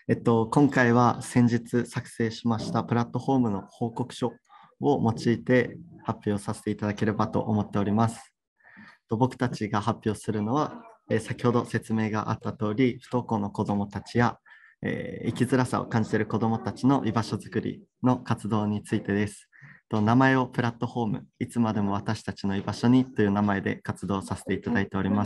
今回は先日作成しましたプラットフォームの報告書を用いて発表させていただければと思っております。僕たちが発表するのは、先ほど説明があった通り、不登校の子どもたちや、生きづらさを感じている子どもたちの居場所づくりの活動についてです。名前をプラットフォーム、いつまでも私たちの居場所にという名前で活動させていただいております。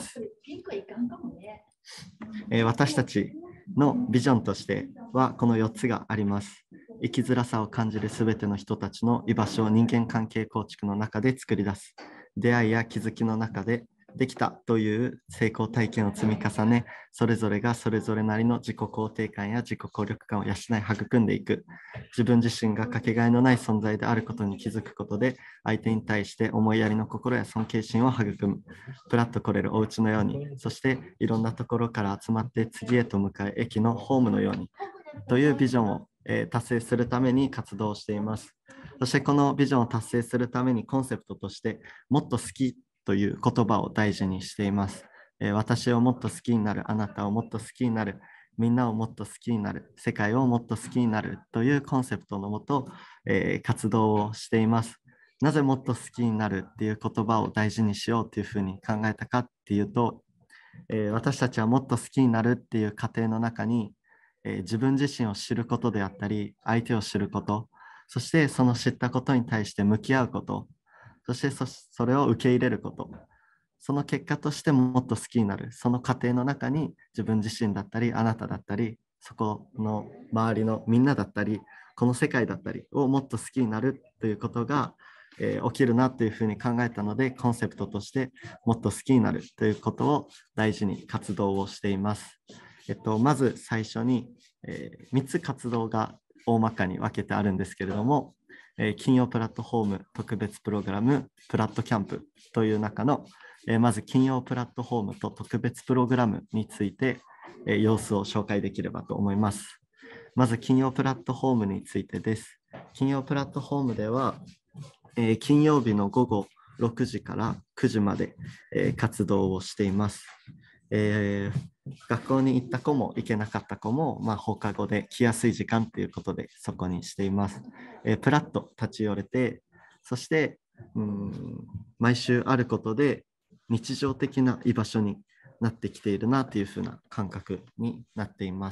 私たちのビジョンとしてはこの4つがあります。生きづらさを感じるすべての人たちの居場所を人間関係構築の中で作り出す。出会いや気づきの中でできたという成功体験を積み重ね、それぞれがそれぞれなりの自己肯定感や自己効力感を養い育んでいく。自分自身がかけがえのない存在であることに気づくことで、相手に対して思いやりの心や尊敬心を育む。プラッと来れるお家のように、そしていろんなところから集まって次へと向かう駅のホームのようにというビジョンを達成するために活動しています。そしてこのビジョンを達成するためにコンセプトとしてもっと好きという言葉を大事にしています。私をもっと好きになる、あなたをもっと好きになる、みんなをもっと好きになる、世界をもっと好きになるというコンセプトのもと、活動をしています。なぜもっと好きになるっていう言葉を大事にしようっていうふうに考えたかっていうと、私たちはもっと好きになるっていう過程の中に、自分自身を知ることであったり、相手を知ること、そしてその知ったことに対して向き合うこと、そしてそれを受け入れること、その結果としてもっと好きになる、その過程の中に自分自身だったり、あなただったり、そこの周りのみんなだったり、この世界だったりをもっと好きになるということが、起きるなというふうに考えたので、コンセプトとしてもっと好きになるということを大事に活動をしています。まず最初に、3つ活動が大まかに分けてあるんですけれども、金曜プラットフォーム特別プログラムプラットキャンプという中の、まず金曜プラットフォームと特別プログラムについて、様子を紹介できればと思います。まず金曜プラットフォームについてです。金曜プラットフォームでは、金曜日の午後6時から9時まで、活動をしています。学校に行った子も行けなかった子も、放課後で来やすい時間ということでそこにしています。プラッと立ち寄れて、そして毎週あることで日常的な居場所になってきているなというふうな感覚になっています。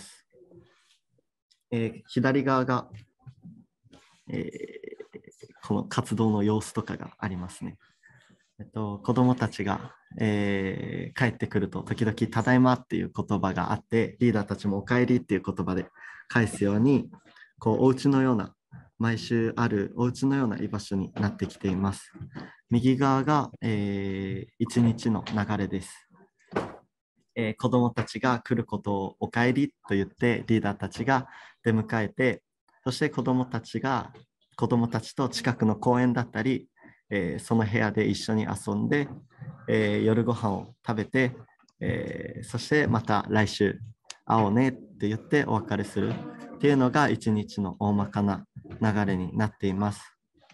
左側が、この活動の様子とかがありますね。子どもたちが、帰ってくると時々ただいまっていう言葉があって、リーダーたちもおかえりっていう言葉で返すように、こうお家のような、毎週あるお家のような居場所になってきています。右側が、一日の流れです。子どもたちが来ることをおかえりと言ってリーダーたちが出迎えて、そして子どもたちと近くの公園だったり、その部屋で一緒に遊んで、夜ご飯を食べて、そしてまた来週会おうねって言ってお別れするっていうのが一日の大まかな流れになっています。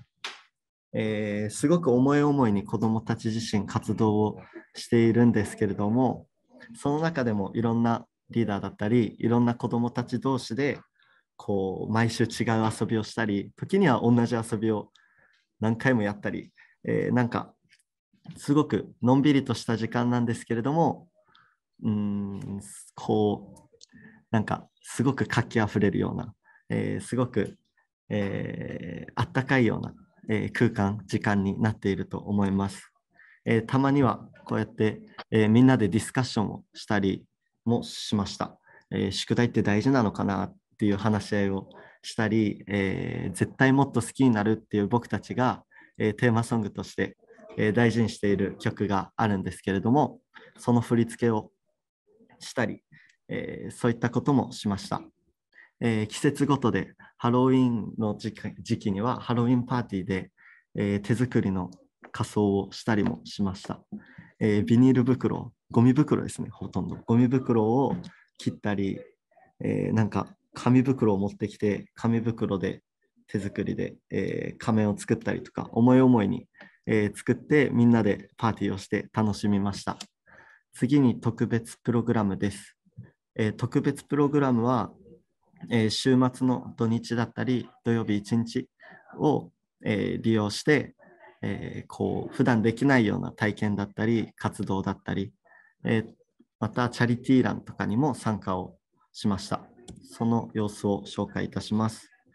すごく思い思いに子どもたち自身活動をしているんですけれども、その中でもいろんなリーダーだったり、いろんな子どもたち同士でこう毎週違う遊びをしたり、時には同じ遊びを何回もやったり、なんかすごくのんびりとした時間なんですけれども、こうなんかすごく活気あふれるような、すごく、あったかいような、空間、時間になっていると思います。たまにはこうやって、みんなでディスカッションをしたりもしました。宿題って大事なのかなっていう話し合いをしたり、絶対もっと好きになるっていう僕たちが、テーマソングとして、大事にしている曲があるんですけれども、その振り付けをしたり、そういったこともしました。季節ごとでハロウィンの時期にはハロウィンパーティーで、手作りの仮装をしたりもしました。ビニール袋、ゴミ袋ですね、ほとんど。ゴミ袋を切ったり、なんか紙袋を持ってきて、紙袋で手作りで、仮面を作ったりとか、思い思いに、作ってみんなでパーティーをして楽しみました。次に特別プログラムです。特別プログラムは、 週末の土日だったり、土曜日1日を、利用して、こう普段できないような体験だったり、活動だったり、またチャリティーランとかにも参加をしました。その様子を紹介いたします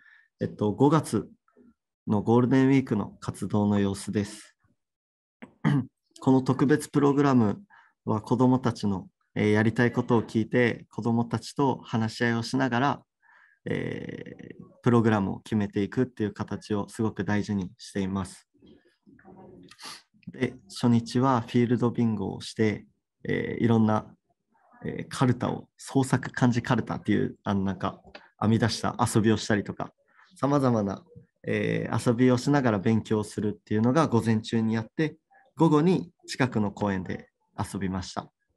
。5月のゴールデンウィークの活動の様子です。この特別プログラムは子どもたちのやりたいことを聞いて、子どもたちと話し合いをしながら、プログラムを決めていくっていう形をすごく大事にしています。で、初日はフィールドビンゴをして、いろんな、カルタを、創作漢字カルタっていうなんか編み出した遊びをしたりとか、さまざまな、遊びをしながら勉強するっていうのが午前中にやって、午後に近くの公園で遊びました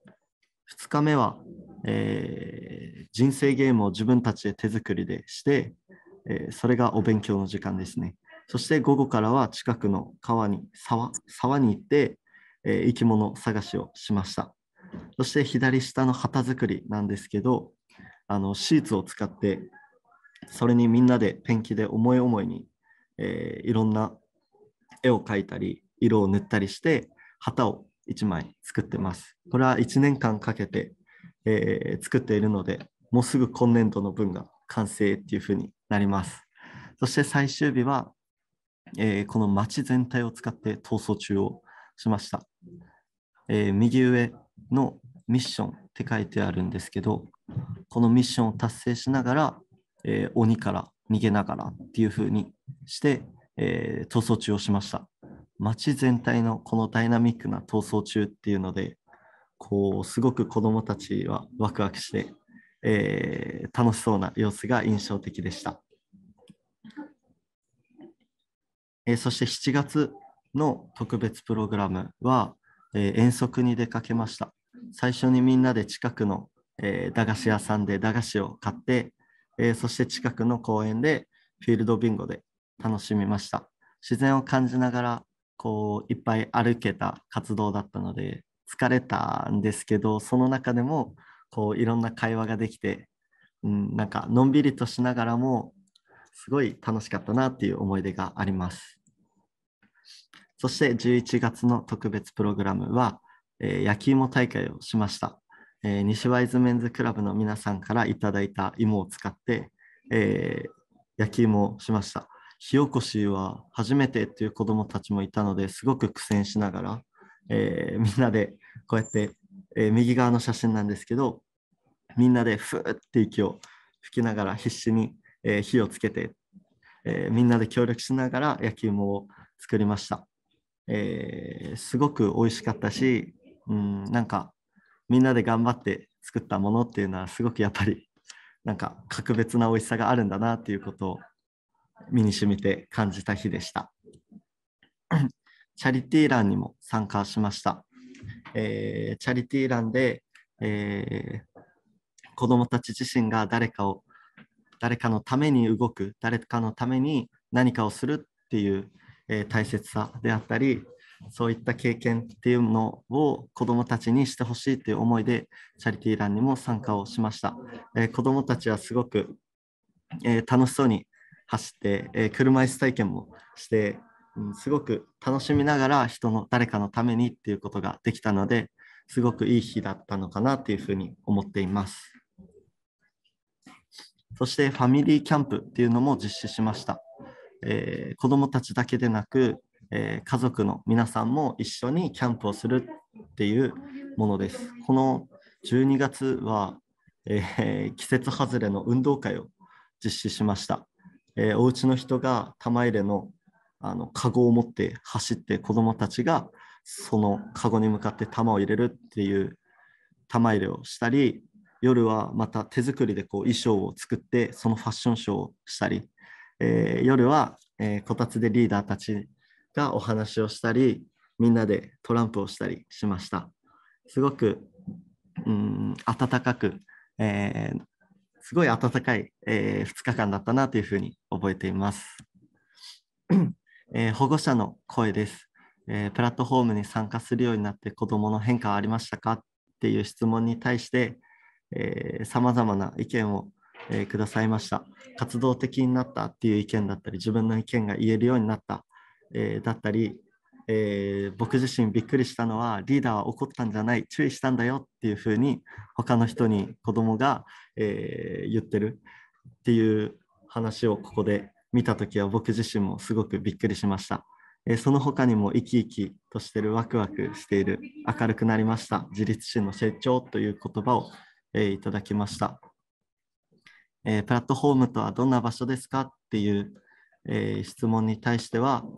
。2日目は、人生ゲームを自分たちで手作りでして、それがお勉強の時間ですね。そして午後からは近くの川に、沢に行って、生き物探しをしました。そして左下の旗作りなんですけど、シーツを使って、それにみんなでペンキで思い思いに、いろんな絵を描いたり、色を塗ったりして、旗を1枚作ってます。これは1年間かけて、作っているので、もうすぐ今年度の分が完成っていうふうになります。そして最終日は、この街全体を使って逃走中をしました。右上のミッションって書いてあるんですけど、このミッションを達成しながら、鬼から逃げながらっていうふうにして、逃走中をしました。街全体のこのダイナミックな逃走中っていうので、こうすごく子どもたちはワクワクして、楽しそうな様子が印象的でした。そして7月の特別プログラムは、遠足に出かけました。最初にみんなで近くの、駄菓子屋さんで駄菓子を買って、そして近くの公園でフィールドビンゴで楽しみました。自然を感じながらこういっぱい歩けた活動だったので疲れたんですけど、その中でもこういろんな会話ができて、なんかのんびりとしながらもすごい楽しかったなっていう思い出があります。そして11月の特別プログラムは、焼き芋大会をしました。西ワイズメンズクラブの皆さんからいただいた芋を使って、焼き芋をしました。火起こしは初めてっていう子どもたちもいたのですごく苦戦しながら、みんなでこうやって、右側の写真なんですけど、みんなでふーって息を吹きながら必死に、火をつけて、みんなで協力しながら焼き芋を作りました。すごく美味しかったし、なんかみんなで頑張って作ったものっていうのはすごくやっぱりなんか格別な美味しさがあるんだなっていうことを身に染みて感じた日でした。チャリティーランにも参加しました。チャリティーランで、子どもたち自身が誰かのために動く、誰かのために何かをするっていう、大切さであったり、そういった経験っていうのを子どもたちにしてほしいという思いでチャリティーランにも参加をしました。子どもたちはすごく、楽しそうに走って、車椅子体験もして、すごく楽しみながら誰かのためにっていうことができたので、すごくいい日だったのかなっていうふうに思っています。そしてファミリーキャンプっていうのも実施しました。子どもたちだけでなく、家族の皆さんも一緒にキャンプをするっていうものです。この12月は、季節外れの運動会を実施しました。お家の人が玉入れのカゴを持って走って子どもたちがそのカゴに向かって玉を入れるっていう玉入れをしたり、夜はまた手作りでこう衣装を作ってそのファッションショーをしたり、夜は、こたつでリーダーたちがお話をしたり、みんなでトランプをしたりしました。すごく、温かく、すごい温かい、2日間だったなというふうに覚えています。保護者の声です。プラットフォームに参加するようになって子どもの変化はありましたかっていう質問に対して、さまざまな意見をくださいました。活動的になったっていう意見だったり、自分の意見が言えるようになった、だったり、僕自身びっくりしたのは、リーダーは怒ったんじゃない、注意したんだよっていうふうに他の人に子供が、言ってるっていう話をここで見たときは、僕自身もすごくびっくりしました。その他にも生き生きとしている、ワクワクしている、明るくなりました、自立心の成長という言葉を、いただきました。プラットフォームとはどんな場所ですかっていう、質問に対しては、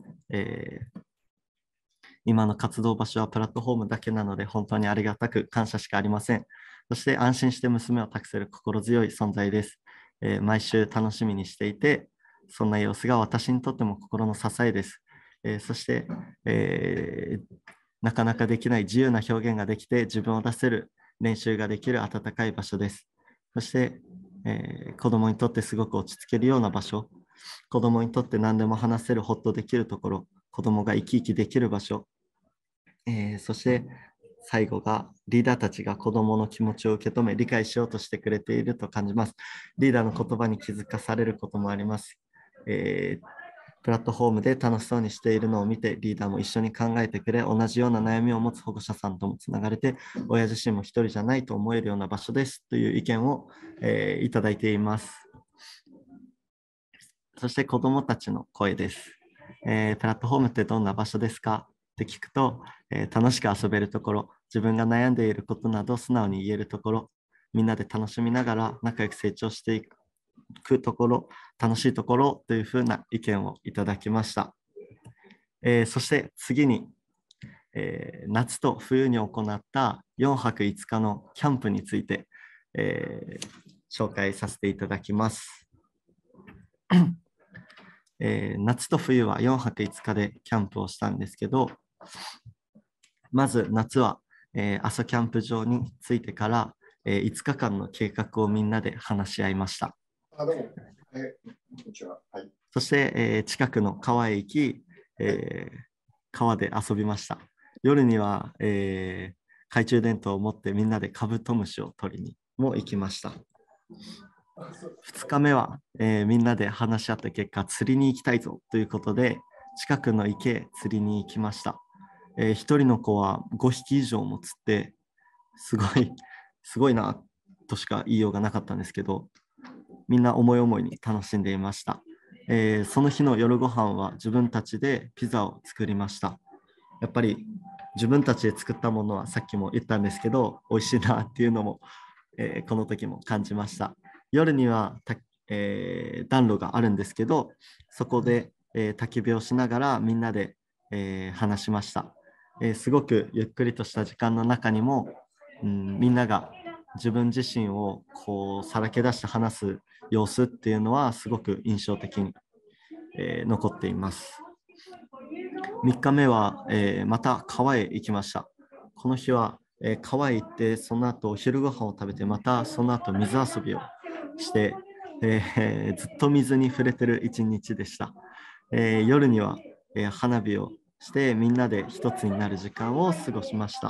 今の活動場所はプラットフォームだけなので本当にありがたく感謝しかありません。そして安心して娘を託せる心強い存在です。毎週楽しみにしていて、そんな様子が私にとっても心の支えです。そして、なかなかできない自由な表現ができて自分を出せる練習ができる温かい場所です。そして、子供にとってすごく落ち着けるような場所、子供にとって何でも話せる、ホッとできるところ、子供が生き生きできる場所、そして最後がリーダーたちが子供の気持ちを受け止め理解しようとしてくれていると感じます。リーダーの言葉に気づかされることもあります。プラットフォームで楽しそうにしているのを見てリーダーも一緒に考えてくれ、同じような悩みを持つ保護者さんともつながれて、親自身も一人じゃないと思えるような場所ですという意見を、いただいています。そして子どもたちの声です。プラットフォームってどんな場所ですかって聞くと、楽しく遊べるところ、自分が悩んでいることなど素直に言えるところ、みんなで楽しみながら仲良く成長していくところ、楽しいところというふうな意見をいただきました。そして次に、夏と冬に行った4泊5日のキャンプについて、紹介させていただきます。夏と冬は4泊5日でキャンプをしたんですけど、まず夏は、阿蘇キャンプ場に着いてから、5日間の計画をみんなで話し合いました。 どうも。こんにちは。はい。 そして、近くの川へ行き、川で遊びました。夜には、懐中電灯を持ってみんなでカブトムシを取りにも行きました。2日目は、みんなで話し合った結果、釣りに行きたいぞということで、近くの池へ釣りに行きました。1人の子は5匹以上も釣って、すごいなとしか言いようがなかったんですけど、みんな思い思いに楽しんでいました。その日の夜ご飯は自分たちでピザを作りました。やっぱり自分たちで作ったものはさっきも言ったんですけど、美味しいなっていうのも、この時も感じました。夜には暖炉があるんですけど、そこで、焚き火をしながらみんなで、話しました。すごくゆっくりとした時間の中にも、みんなが自分自身をこうさらけ出して話す様子っていうのはすごく印象的に、残っています。3日目は、また川へ行きました。この日は、川へ行ってその後お昼ご飯を食べて、またその後水遊びをして、ずっと水に触れてる一日でした。夜には、花火をしてみんなで一つになる時間を過ごしました。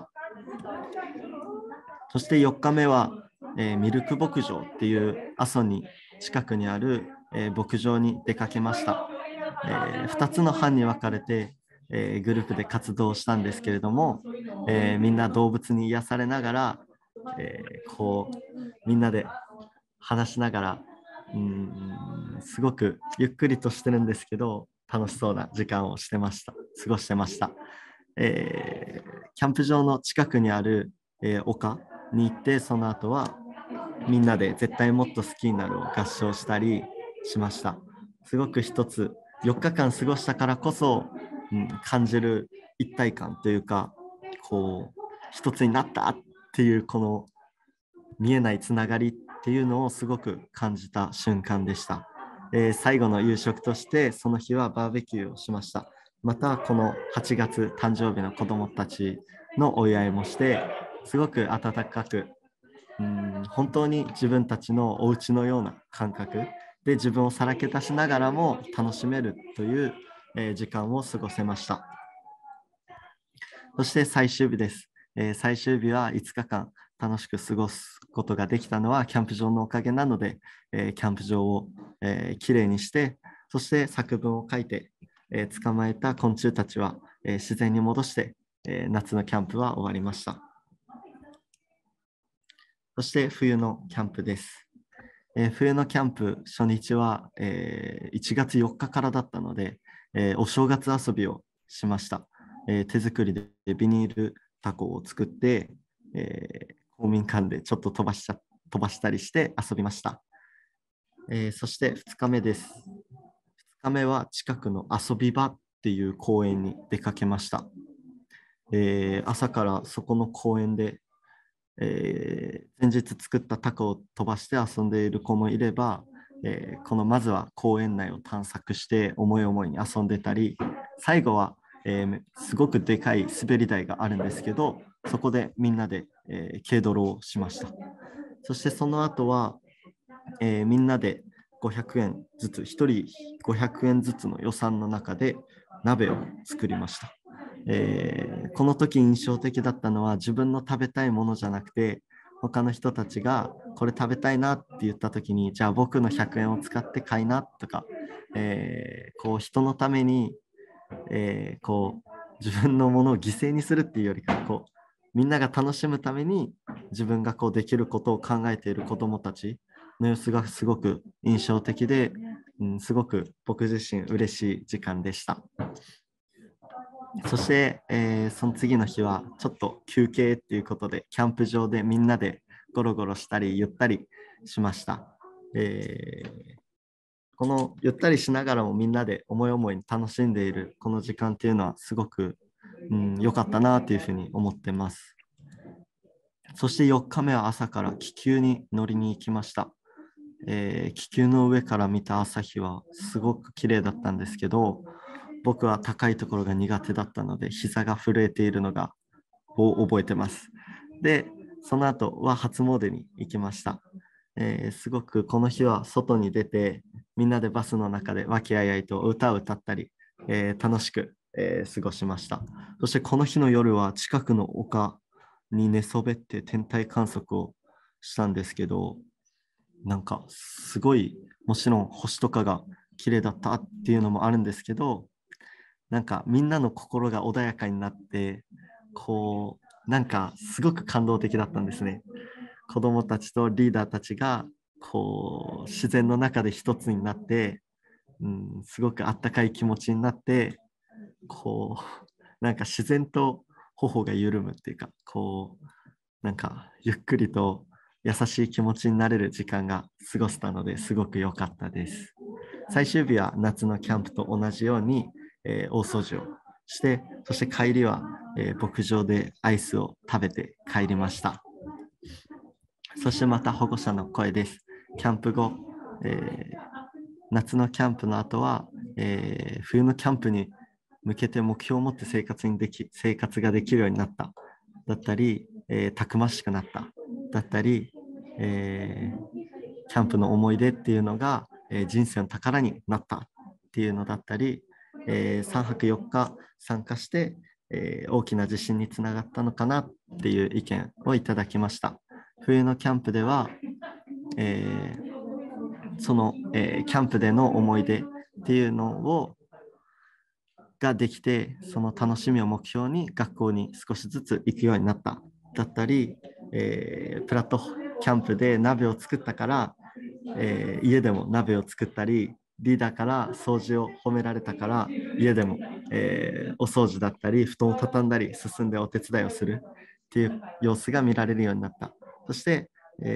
そして4日目は、ミルク牧場っていう阿蘇に近くにある、牧場に出かけました。2つの班に分かれて、グループで活動したんですけれども、みんな動物に癒されながら、こうみんなで話しながら、すごくゆっくりとしてるんですけど楽しそうな時間を過ごしてました。キャンプ場の近くにある、丘に行って、その後はみんなで絶対もっと好きになるを合唱したりしました。すごく一つ4日間過ごしたからこそ、感じる一体感というか、こう一つになったっていうこの見えないつながりっていうのをすごく感じた瞬間でした。最後の夕食としてその日はバーベキューをしました。またこの8月誕生日の子どもたちのお祝いもして、すごく温かく、本当に自分たちのお家のような感覚で自分をさらけ出しながらも楽しめるという、時間を過ごせました。そして最終日です。最終日は5日間楽しく過ごすことができたのはキャンプ場のおかげなので、キャンプ場を、きれいにして、そして作文を書いて、捕まえた昆虫たちは、自然に戻して、夏のキャンプは終わりました。そして冬のキャンプです。冬のキャンプ初日は、1月4日からだったので、お正月遊びをしました。手作りでビニール凧を作って、公民館でちょっと飛ばしたりして遊びました。そして2日目です。2日目は近くの遊び場っていう公園に出かけました。朝からそこの公園で、前日作ったタコを飛ばして遊んでいる子もいれば、まずは公園内を探索して思い思いに遊んでたり、最後は、すごくでかい滑り台があるんですけど、そこでみんなで、軽泥をしました。そしてその後は、みんなで500円ずつ、1人500円ずつの予算の中で鍋を作りました。この時印象的だったのは、自分の食べたいものじゃなくて、他の人たちがこれ食べたいなって言った時に、じゃあ僕の100円を使って買いなとか、こう人のために、こう自分のものを犠牲にするっていうよりか、こうみんなが楽しむために自分がこうできることを考えている子どもたちの様子がすごく印象的で、すごく僕自身嬉しい時間でした。そして、その次の日はちょっと休憩っていうことで、キャンプ場でみんなでゴロゴロしたりゆったりしました。このゆったりしながらもみんなで思い思いに楽しんでいるこの時間っていうのはすごく良かったなというふうに思ってます。そして4日目は朝から気球に乗りに行きました。気球の上から見た朝日はすごく綺麗だったんですけど、僕は高いところが苦手だったので膝が震えているのを覚えてます。で、その後は初詣に行きました。すごくこの日は外に出てみんなでバスの中で和気あいあいと歌を歌ったり、楽しく、過ごしました。そしてこの日の夜は近くの丘に寝そべって天体観測をしたんですけど、なんかすごい、もちろん星とかが綺麗だったっていうのもあるんですけど、なんかみんなの心が穏やかになって、こうなんかすごく感動的だったんですね。子どもたちとリーダーたちがこう自然の中で一つになって、すごくあったかい気持ちになって、こうなんか自然と頬が緩むっていうか、こうなんかゆっくりと優しい気持ちになれる時間が過ごせたのですごく良かったです。最終日は夏のキャンプと同じように、大掃除をして、そして帰りは、牧場でアイスを食べて帰りました。そしてまた保護者の声です。キャンプ後、夏のキャンプの後は、冬のキャンプに向けて目標を持って生活ができるようになっただったり、たくましくなっただったり、キャンプの思い出っていうのが、人生の宝になったっていうのだったり、3泊4日参加して、大きな自信につながったのかなっていう意見をいただきました。冬のキャンプでは、その、キャンプでの思い出っていうのができて、その楽しみを目標に学校に少しずつ行くようになっただったり、プラットキャンプで鍋を作ったから、家でも鍋を作ったり、リーダーから掃除を褒められたから家でも、お掃除だったり布団を畳んだり進んでお手伝いをするっていう様子が見られるようになった。そして、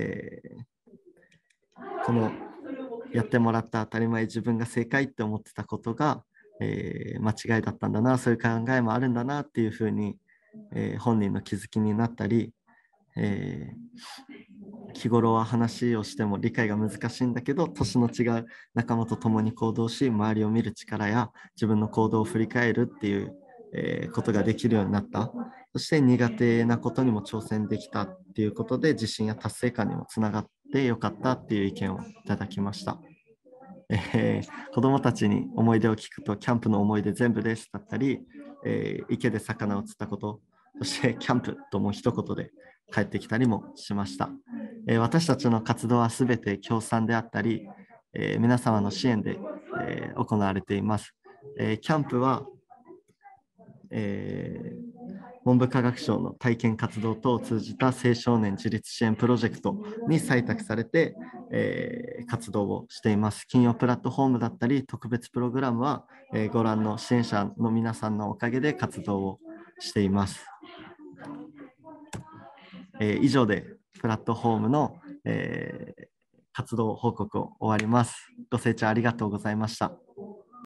このやってもらった当たり前、自分が正解って思ってたことが、間違いだったんだな、そういう考えもあるんだなっていうふうに、本人の気づきになったり、日頃は話をしても理解が難しいんだけど、年の違う仲間と共に行動し、周りを見る力や自分の行動を振り返るっていう、ことができるようになった。そして苦手なことにも挑戦できたっていうことで、自信や達成感にもつながってよかったっていう意見をいただきました。子どもたちに思い出を聞くと、キャンプの思い出全部ですだったり、池で魚を釣ったこと、そしてキャンプともう一言で帰ってきたりもしました。私たちの活動はすべて協賛であったり、皆様の支援で、行われています。キャンプは、文部科学省の体験活動等を通じた青少年自立支援プロジェクトに採択されて、活動をしています。金曜プラットフォームだったり、特別プログラムは、ご覧の支援者の皆さんのおかげで活動をしています。以上でプラットフォームの、活動報告を終わります。ご清聴ありがとうございました。